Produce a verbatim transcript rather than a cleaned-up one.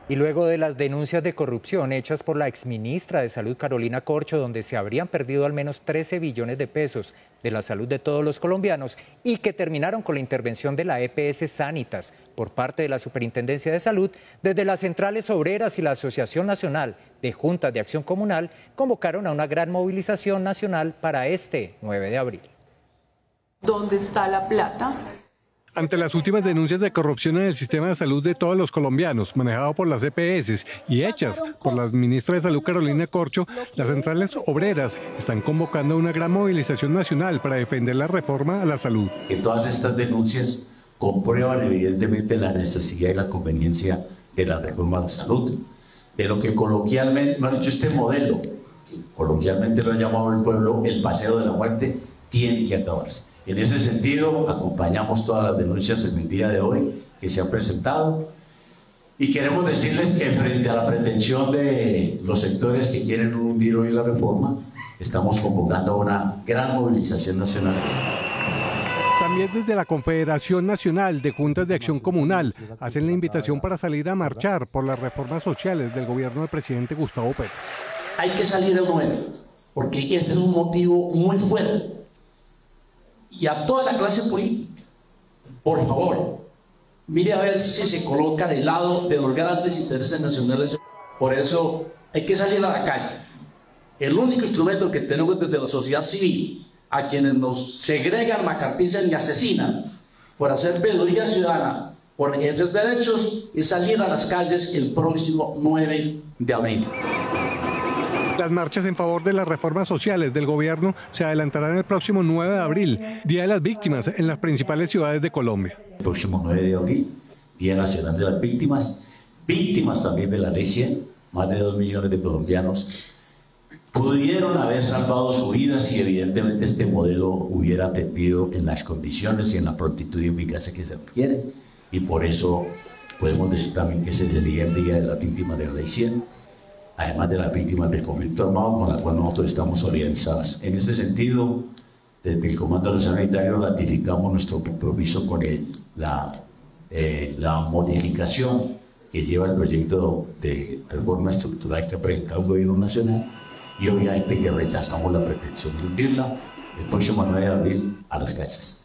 Y luego de las denuncias de corrupción hechas por la exministra de Salud Carolina Corcho, donde se habrían perdido al menos trece billones de pesos de la salud de todos los colombianos y que terminaron con la intervención de la E P S Sanitas por parte de la Superintendencia de Salud, desde las centrales obreras y la Asociación Nacional de Juntas de Acción Comunal convocaron a una gran movilización nacional para este nueve de abril. ¿Dónde está la plata? Ante las últimas denuncias de corrupción en el sistema de salud de todos los colombianos, manejado por las E P S y hechas por la ministra de Salud Carolina Corcho, las centrales obreras están convocando a una gran movilización nacional para defender la reforma a la salud. Que todas estas denuncias comprueban evidentemente la necesidad y la conveniencia de la reforma a la salud, de lo que coloquialmente, me ha dicho este modelo, que coloquialmente lo ha llamado el pueblo el paseo de la muerte, tiene que acabarse. En ese sentido, acompañamos todas las denuncias en el día de hoy que se han presentado y queremos decirles que frente a la pretensión de los sectores que quieren hundir hoy la reforma, estamos convocando a una gran movilización nacional. También desde la Confederación Nacional de Juntas de Acción Comunal hacen la invitación para salir a marchar por las reformas sociales del gobierno del presidente Gustavo Petro. Hay que salir a nueve, porque este es un motivo muy fuerte. Y a toda la clase política, por favor, mire a ver si se coloca del lado de los grandes intereses nacionales. Por eso hay que salir a la calle. El único instrumento que tenemos desde la sociedad civil, a quienes nos segregan, macartizan y asesinan por hacer veeduría ciudadana, por ejercer derechos, es salir a las calles el próximo nueve de abril. Las marchas en favor de las reformas sociales del gobierno se adelantarán el próximo nueve de abril, Día de las Víctimas, en las principales ciudades de Colombia. El próximo nueve de abril, Día Nacional de las Víctimas, víctimas también de la ley cien, más de dos millones de colombianos pudieron haber salvado su vida si evidentemente este modelo hubiera atendido en las condiciones y en la prontitud y eficacia que se requiere, y por eso podemos decir también que ese sería el Día de las Víctimas de la ley cien. Además de las víctimas del conflicto armado con las cuales nosotros estamos solidarizados. En ese sentido, desde el Comando Nacional Unitario ratificamos nuestro compromiso con el, la, eh, la modificación que lleva el proyecto de reforma estructural que ha presentado el Gobierno Nacional y obviamente que rechazamos la pretensión de hundirla el próximo nueve de abril a las calles.